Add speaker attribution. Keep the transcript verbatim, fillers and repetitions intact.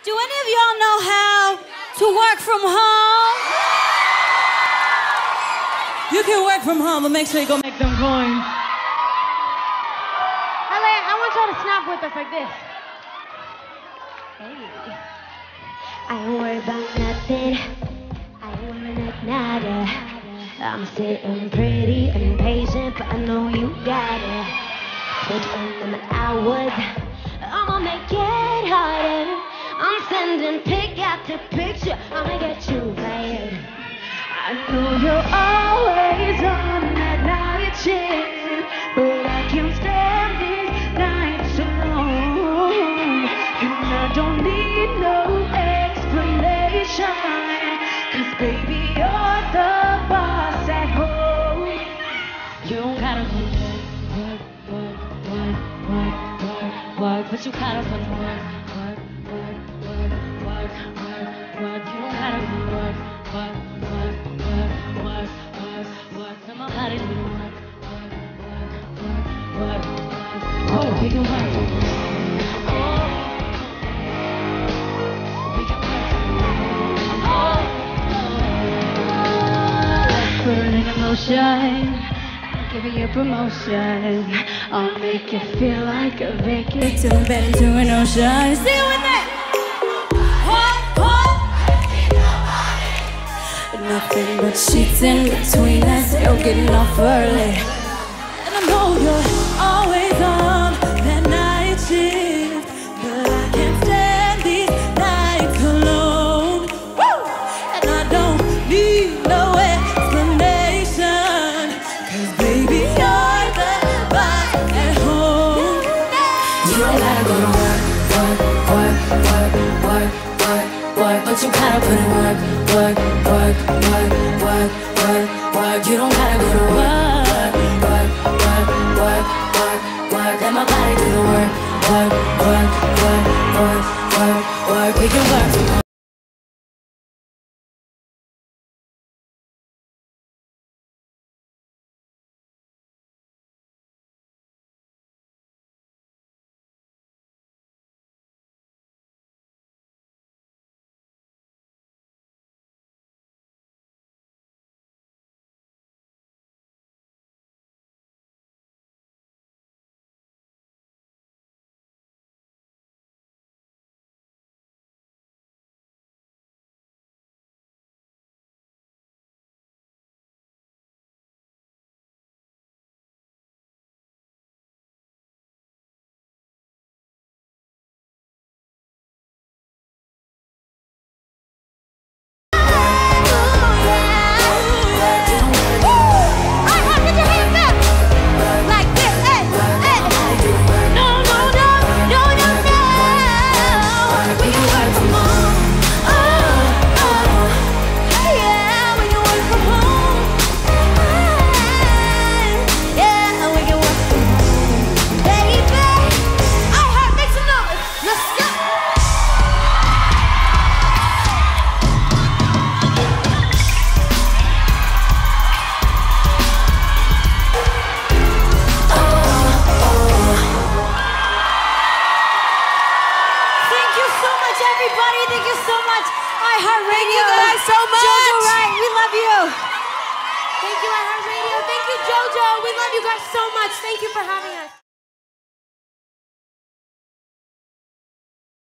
Speaker 1: Do any of y'all know how to work from home?
Speaker 2: You can work from home, but make sure you go make them coins.
Speaker 3: L A, I want y'all to snap with us like this. Hey. I ain't worried about nothing. I ain't worried about nada. I'm sitting pretty impatient, but I know you got it. Put in them hours, I'ma make it harder. I'm sending pick after picture, I'ma get you fired. I know you're always on that night shift, but I can't stand these nights alone. And I don't need no explanation, 'cause baby, you're the boss at home. You don't gotta work, work, work, work, work, work, work, but you gotta put in work, work, work, work, work, work, work. You don't gotta work, work, work, work, work, work, work. Come on, how to do work, work, work, work, work, work. Oh, we can work. Oh, we can work. Oh, burning emotion. Give you a promotion. I'll make you feel like a vacation.
Speaker 2: Turn bed into an ocean.
Speaker 1: Sing it with me!
Speaker 2: Nothing but sheets in between us. You're getting off early, and I know you're always on that night shift, but I can't stand these nights alone. Woo! And I don't need no explanation, 'cause baby, you're the boss at home. You don't gotta go to work, work, work, work, work, work, work, but you gotta put in work, work, work, work, work, work, work. You don't gotta go to work, work, work, work, work, work. Let my body do the work, work, work, work, work, work, work. We can work from home.
Speaker 1: Everybody, thank you so much. iHeartRadio.
Speaker 2: Thank you guys so much.
Speaker 1: Jojo Wright, we love you.
Speaker 3: Thank you, iHeartRadio. Thank you, JoJo. We love you guys so much. Thank you for having us.